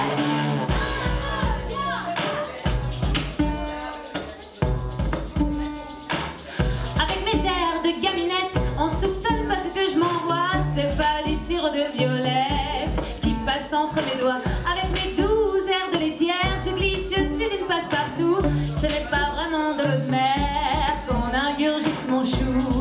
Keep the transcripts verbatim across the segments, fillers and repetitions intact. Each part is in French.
Avec mes airs de gaminette, on soupçonne pas ce que je m'envoie. C'est pas des sirop de violette qui passent entre mes doigts. Avec mes douze airs de laitière, je glisse, je suis une passe-partout. Ce n'est pas vraiment de l'eau de mer qu'on ingurgite mon chou.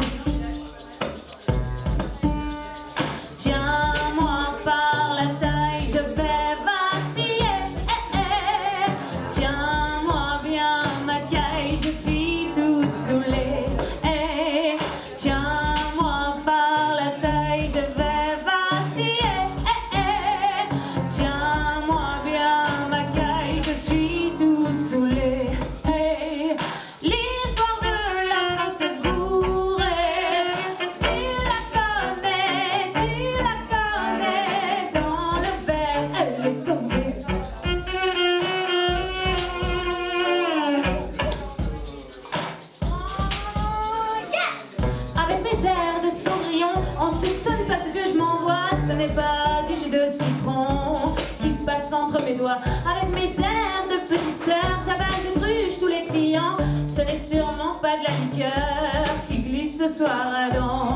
Tiens-moi par la taille, je vais vaciller. Eh, eh. Tiens-moi bien ma caille, je suis toute saoulée. Eh, tiens-moi par la taille, je vais vaciller. Eh, eh. Tiens-moi bien ma caille, je suis toute saoulée. Eh, l'histoire de la princesse bourrée, tu la connais, tu la connais. Dans le verre, elle est tombée. Avec mes airs de cendrillon, on soupçonne pas ce que je m'envoie. Ce n'est pas du jus de citron qui passe entre mes doigts. Avec mes airs de petite sœur, j'avale, je cruche tous les clients. Ce n'est sûrement pas de la liqueur qui glisse ce soir à dents.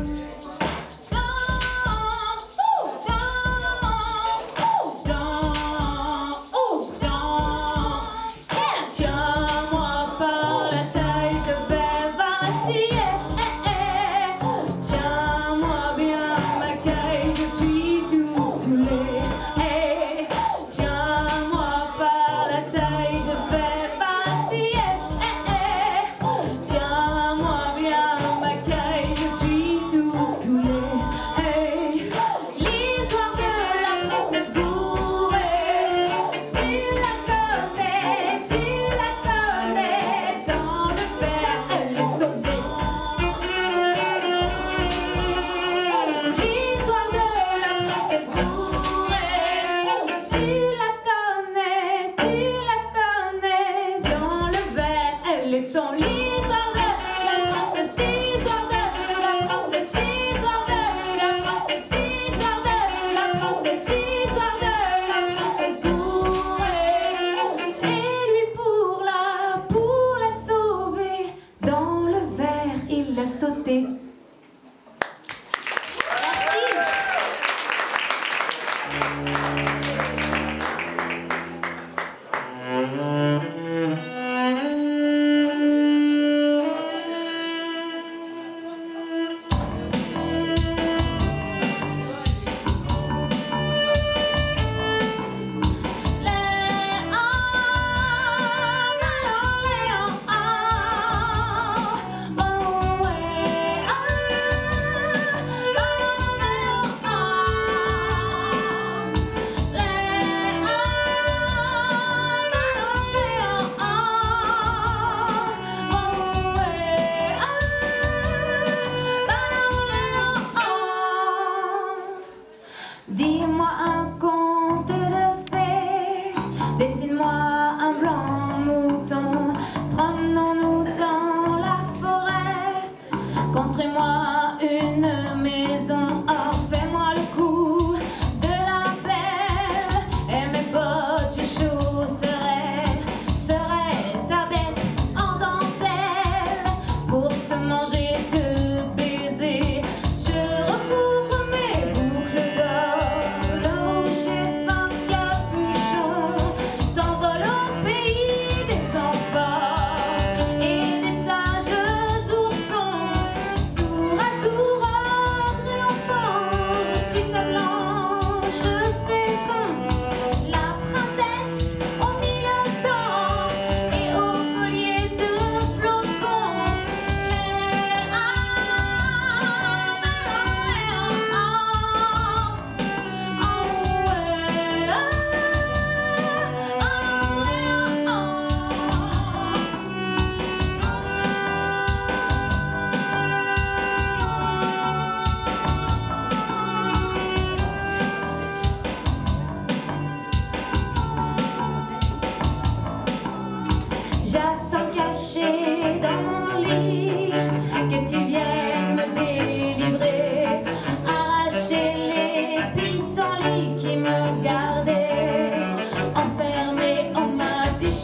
Tiens-moi par la taille, je vais vaciller. Eh, eh. Tiens-moi bien ma caille, je suis toute saoulée. Eh, tiens-moi par la taille, je vais vaciller. Eh, eh. Tiens-moi bien ma caille, je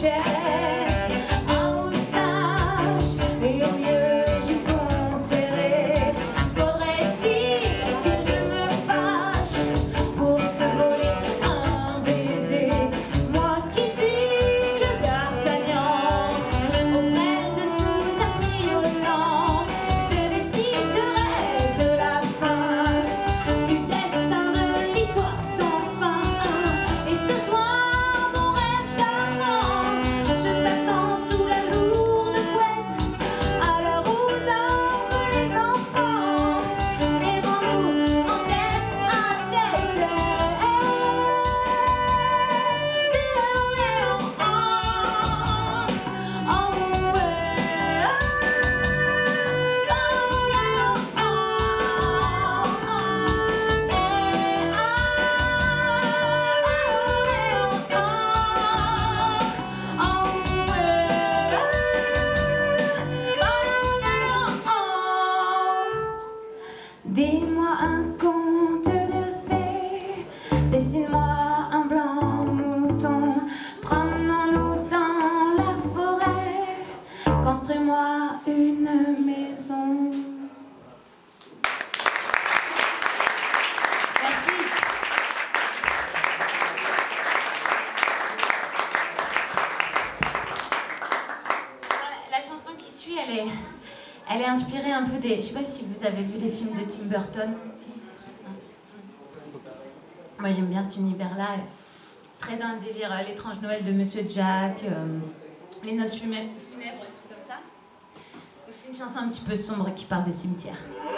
duchesse, un moustache et au mieux jupon serré. Faudrait-il que je me fâche pour te voler un baiser? Moi qui suis le D'Artagnan, aux frères de sous un criolant, je déciderai de la fin, du destin de l'histoire sans fin. Et ce soir, mon rêve charmant, je t'attends sous la lourde couette, à l'heure où dorment les enfants, devant nous en tête à tête. Dis-moi un conte de fées, dessine-moi un blanc mouton, promenons-nous dans la forêt, construis-moi une maison. Merci. La chanson qui suit, elle est... Elle est inspirée un peu des... Je sais pas si vous avez vu les films de Tim Burton. Moi j'aime bien cet univers-là. Très dans le délire, euh, l'étrange Noël de Monsieur Jack, euh, les noces funèbres, funèbres, des trucs comme ça. Donc c'est une chanson un petit peu sombre qui parle de cimetière.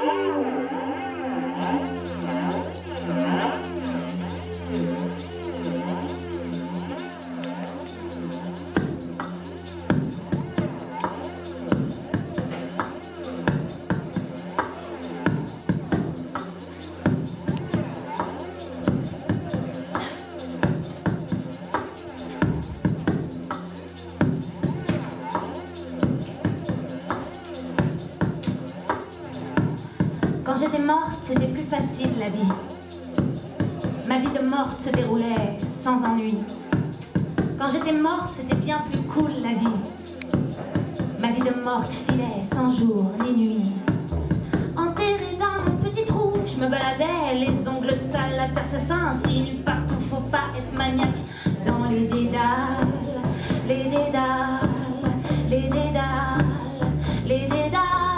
Quand j'étais morte, c'était plus facile la vie. Ma vie de morte se déroulait sans ennui. Quand j'étais morte, c'était bien plus cool la vie. Ma vie de morte filait sans jour ni nuit. Enterrée dans mon petit trou, je me baladais, les ongles sales, la tasse insigne. Partout, faut pas être maniaque. Dans les dédales, les dédales, les dédales, les dédales.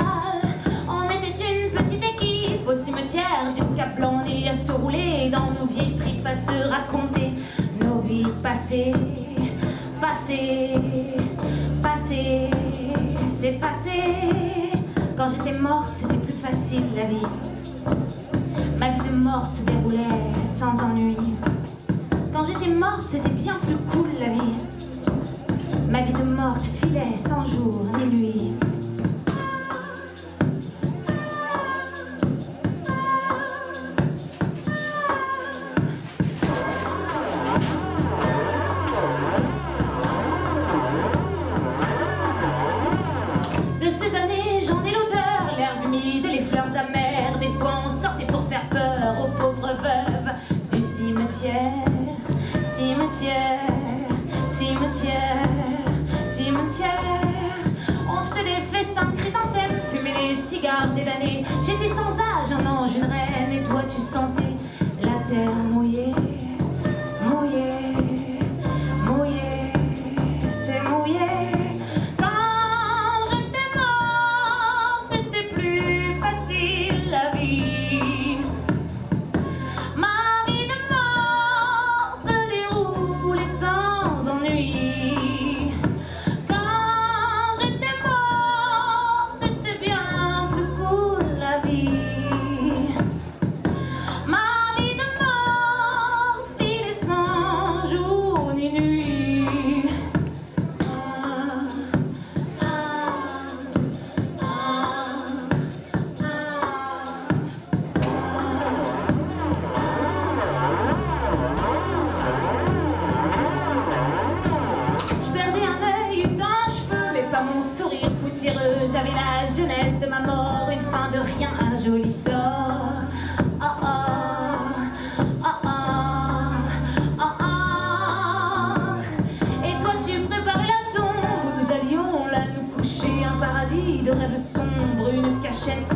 Au cimetière du Cap Blanc, on est à se rouler dans nos vieilles fripes, à se raconter nos vies passées, passées, passées, c'est passé. Quand j'étais morte, c'était plus facile la vie. Ma vie de morte se déroulait sans ennui. Quand j'étais morte, c'était bien plus cool la vie. Ma vie de morte filait sans jour ni nuit. Cimetière, cimetière, cimetière. On faisait des festins de chrysanthèmes, fumait des cigares des damnés. J'étais sans âge, un ange, une reine, et toi tu sentais la terre mouillée, mouillée, mouillée, c'est mouillé. Quand j'étais morte, c'était plus facile la vie. Ma vie de morte déroulait sans ennui. Quand j'étais morte, c'était bien plus cool la vie. Ma vie de morte achète